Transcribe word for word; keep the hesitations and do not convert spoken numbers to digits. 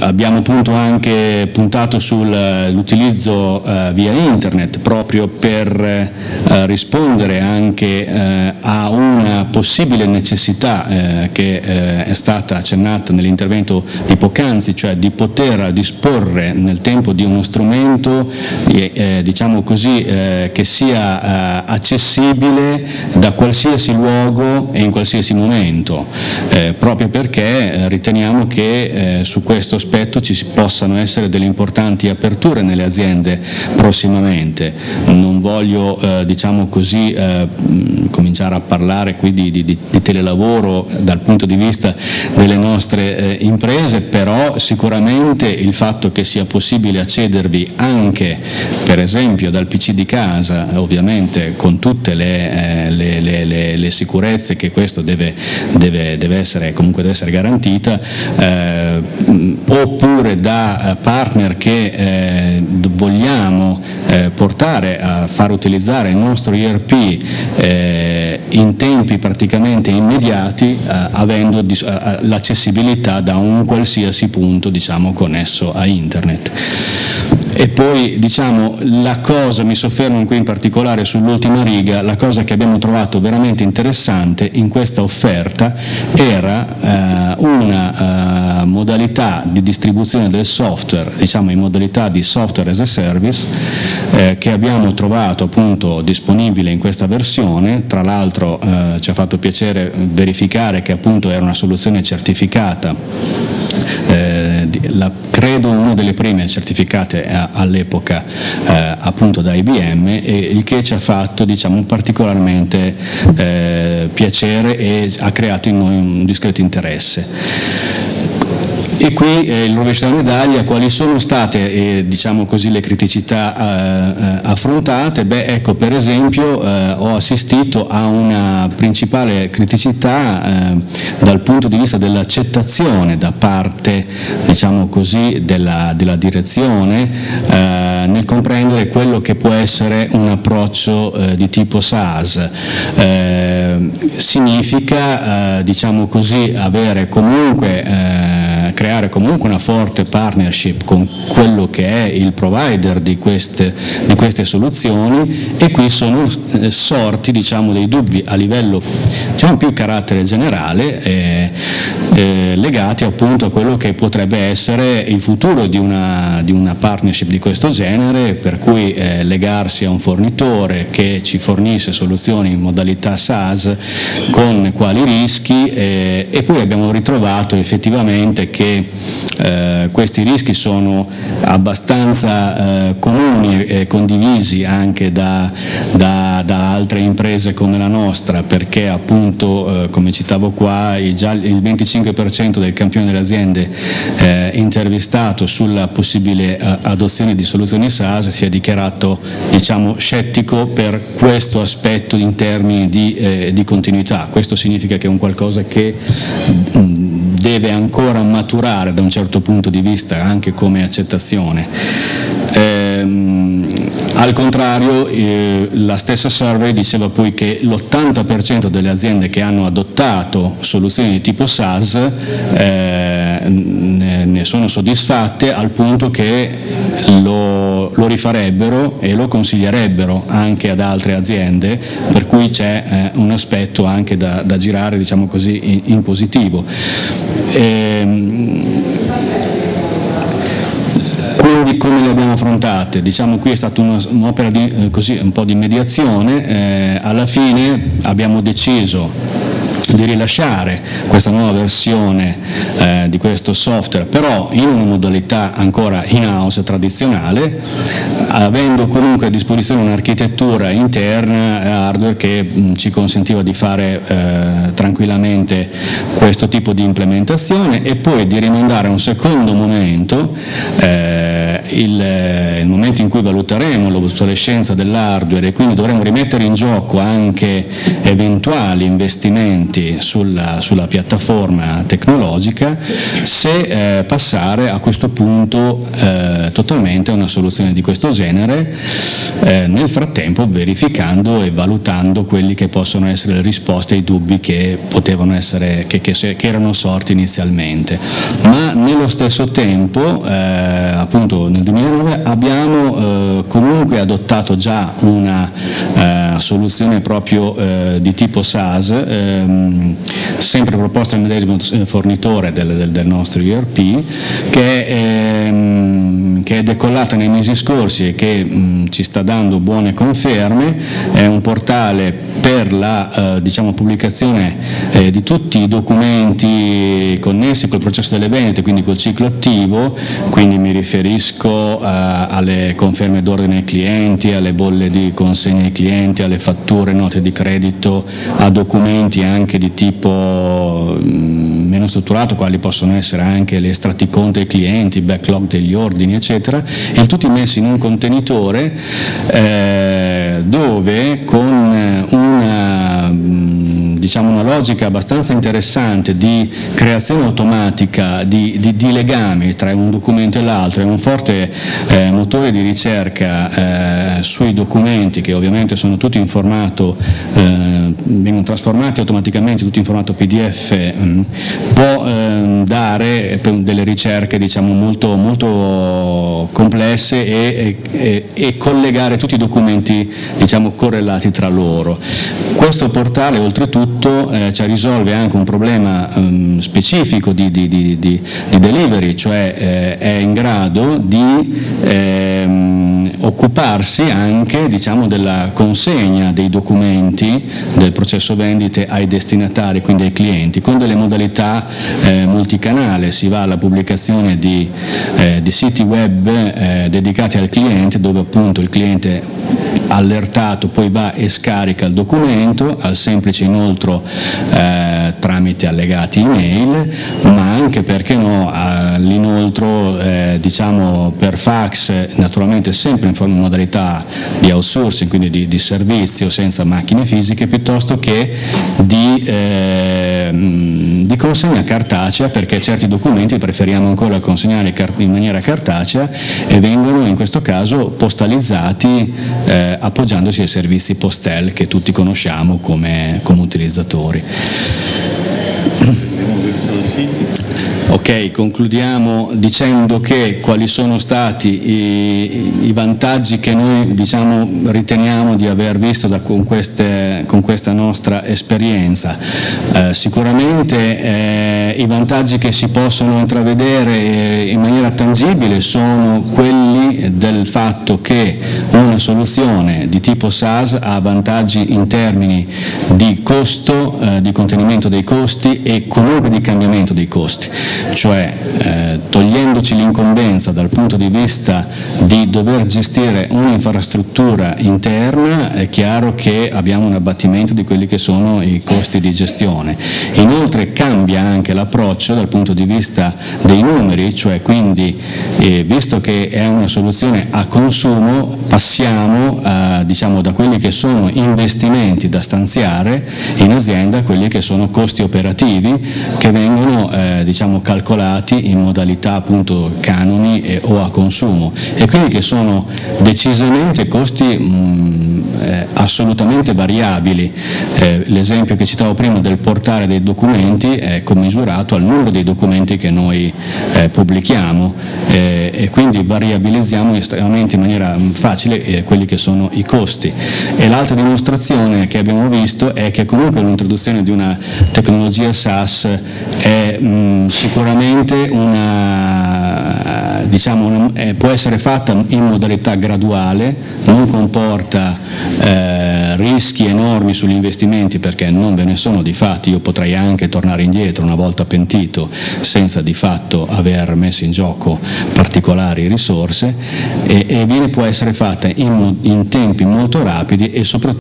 abbiamo appunto anche puntato sull'utilizzo uh, via internet proprio per uh, rispondere anche uh, a una possibile necessità uh, che uh, è stata accennata nell'intervento di poc'anzi, cioè di poter disporre nel tempo di uno strumento eh, diciamo così eh, che sia eh, accessibile da qualsiasi luogo e in qualsiasi momento, eh, proprio perché eh, riteniamo che eh, su questo aspetto ci possano essere delle importanti aperture nelle aziende prossimamente. Non voglio eh, diciamo così eh, cominciare a parlare qui di, di, di telelavoro dal punto di vista delle nostre eh, imprese, però sicuramente il fatto che sia possibile accedervi anche per esempio dal P C di casa, ovviamente con tutte le, eh, le, le, le, le sicurezze che questo deve, deve, deve essere comunque deve essere garantita, eh, oppure da partner che eh, vogliamo eh, portare a far utilizzare il nostro E R P eh, in tempi praticamente immediati, eh, avendo eh, l'accessibilità da un qualsiasi punto diciamo connesso a internet. E poi diciamo la cosa, mi soffermo qui in particolare sull'ultima riga, la cosa che abbiamo trovato veramente interessante in questa offerta era eh, una eh, modalità di distribuzione del software, diciamo in modalità di software as a service, eh, che abbiamo trovato appunto disponibile in questa versione. Tra l'altro eh, ci ha fatto piacere verificare che appunto era una soluzione certificata, eh, la, credo una delle prime certificate eh, all'epoca eh, appunto da I B M, e il che ci ha fatto diciamo particolarmente eh, piacere e ha creato in noi un discreto interesse. E qui eh, il rovescio della medaglia, quali sono state eh, diciamo così le criticità eh, affrontate? Beh, ecco, per esempio eh, ho assistito a una principale criticità eh, dal punto di vista dell'accettazione da parte diciamo così della, della direzione eh, nel comprendere quello che può essere un approccio eh, di tipo SaaS. Eh, significa eh, diciamo così avere comunque eh, creare comunque una forte partnership con quello che è il provider di queste, di queste soluzioni, e qui sono eh, sorti diciamo dei dubbi a livello diciamo più carattere generale eh, eh, legati appunto a quello che potrebbe essere il futuro di una, di una partnership di questo genere, per cui eh, legarsi a un fornitore che ci fornisce soluzioni in modalità SaaS con quali rischi, eh, e poi abbiamo ritrovato effettivamente che eh, questi rischi sono abbastanza eh, comuni e condivisi anche da, da, da altre imprese come la nostra, perché appunto eh, come citavo qua il, già il venticinque per cento del campione delle aziende eh, intervistato sulla possibile eh, adozione di soluzioni SaaS si è dichiarato diciamo scettico per questo aspetto in termini di, eh, di continuità. Questo significa che è un qualcosa che mh, deve ancora maturare da un certo punto di vista anche come accettazione. Ehm, al contrario eh, la stessa survey diceva poi che l'ottanta per cento delle aziende che hanno adottato soluzioni di tipo SaaS eh, ne, ne sono soddisfatte al punto che lo, lo rifarebbero e lo consiglierebbero anche ad altre aziende, per cui c'è eh, un aspetto anche da, da girare diciamo così in, in positivo. Ehm, Quindi come le abbiamo affrontate? Diciamo qui è stata un'opera di, eh, così, un po' di mediazione, eh, alla fine abbiamo deciso di rilasciare questa nuova versione eh, di questo software, però in una modalità ancora in-house tradizionale, avendo comunque a disposizione un'architettura interna hardware che mh, ci consentiva di fare eh, tranquillamente questo tipo di implementazione, e poi di rimandare a un secondo momento eh, il, il momento in cui valuteremo l'obsolescenza dell'hardware e quindi dovremo rimettere in gioco anche eventuali investimenti sulla, sulla piattaforma tecnologica, se eh, passare a questo punto eh, totalmente a una soluzione di questo genere, eh, nel frattempo verificando e valutando quelli che possono essere le risposte ai dubbi che potevano essere, che, che, che erano sorti inizialmente. Ma nello stesso tempo, eh, appunto nel duemilanove, abbiamo eh, comunque adottato già una eh, soluzione proprio eh, di tipo SaaS, ehm, sempre proposta dal medesimo fornitore del, del, del nostro E R P, che è, ehm, che è decollata nei mesi scorsi e che mh, ci sta dando buone conferme. È un portale per la eh, diciamo, pubblicazione eh, di tutti i documenti connessi col processo delle vendite, quindi col ciclo attivo, quindi mi riferisco eh, alle conferme d'ordine ai clienti, alle bolle di consegna ai clienti, alle fatture, note di credito, a documenti anche di tipo mh, meno strutturato, quali possono essere anche le estratti conto ai clienti, i backlog degli ordini, eccetera, e tutti messi in un contenitore eh, dove con una diciamo una logica abbastanza interessante di creazione automatica di, di, di legami tra un documento e l'altro e un forte eh, motore di ricerca eh, sui documenti, che ovviamente sono tutti in formato, eh, vengono trasformati automaticamente tutti in formato P D F, mh, può eh, dare delle ricerche diciamo molto, molto complesse e, e, e collegare tutti i documenti diciamo correlati tra loro. Questo portale oltretutto Eh, cioè risolve anche un problema um, specifico di, di, di, di, di delivery, cioè eh, è in grado di ehm, occuparsi anche diciamo, della consegna dei documenti del processo vendite ai destinatari, quindi ai clienti, con delle modalità eh, multicanale. Si va alla pubblicazione di, eh, di siti web eh, dedicati al cliente, dove appunto il cliente allertato poi va e scarica il documento, al semplice inoltro eh, tramite allegati email, ma anche, perché no, all'inoltro eh, diciamo per fax, naturalmente sempre in forma modalità di outsourcing, quindi di, di servizio senza macchine fisiche, piuttosto che di, eh, di consegna cartacea, perché certi documenti preferiamo ancora consegnare in maniera cartacea e vengono in questo caso postalizzati eh, appoggiandosi ai servizi Postel che tutti conosciamo come, come utilizzatori. Ok, concludiamo dicendo che quali sono stati i, i vantaggi che noi diciamo, riteniamo di aver visto da, con, queste, con questa nostra esperienza. Eh, sicuramente eh, i vantaggi che si possono intravedere eh, in maniera tangibile sono quelli del fatto che una soluzione di tipo SaaS ha vantaggi in termini di costo, eh, di contenimento dei costi e comunque di cambiamento dei costi. Cioè eh, togliendoci l'incombenza dal punto di vista di dover gestire un'infrastruttura interna, è chiaro che abbiamo un abbattimento di quelli che sono i costi di gestione. Inoltre cambia anche l'approccio dal punto di vista dei numeri, cioè quindi eh, visto che è una soluzione a consumo, passiamo eh, diciamo, da quelli che sono investimenti da stanziare in azienda a quelli che sono costi operativi che vengono eh, diciamo, calcolati in modalità appunto canoni e, o a consumo, e quindi che sono decisamente costi mh, eh, assolutamente variabili. Eh, l'esempio che citavo prima del portare dei documenti è commisurato al numero dei documenti che noi eh, pubblichiamo eh, e quindi variabilizziamo estremamente in maniera facile eh, quelli che sono i costi. E l'altra dimostrazione che abbiamo visto è che comunque l'introduzione di una tecnologia SaaS è mh, sicuramente una, diciamo, una, eh, può essere fatta in modalità graduale, non comporta eh, rischi enormi sugli investimenti, perché non ve ne sono di fatti. Io potrei anche tornare indietro una volta pentito senza di fatto aver messo in gioco particolari risorse, e, e viene, può essere fatta in, in tempi molto rapidi e soprattutto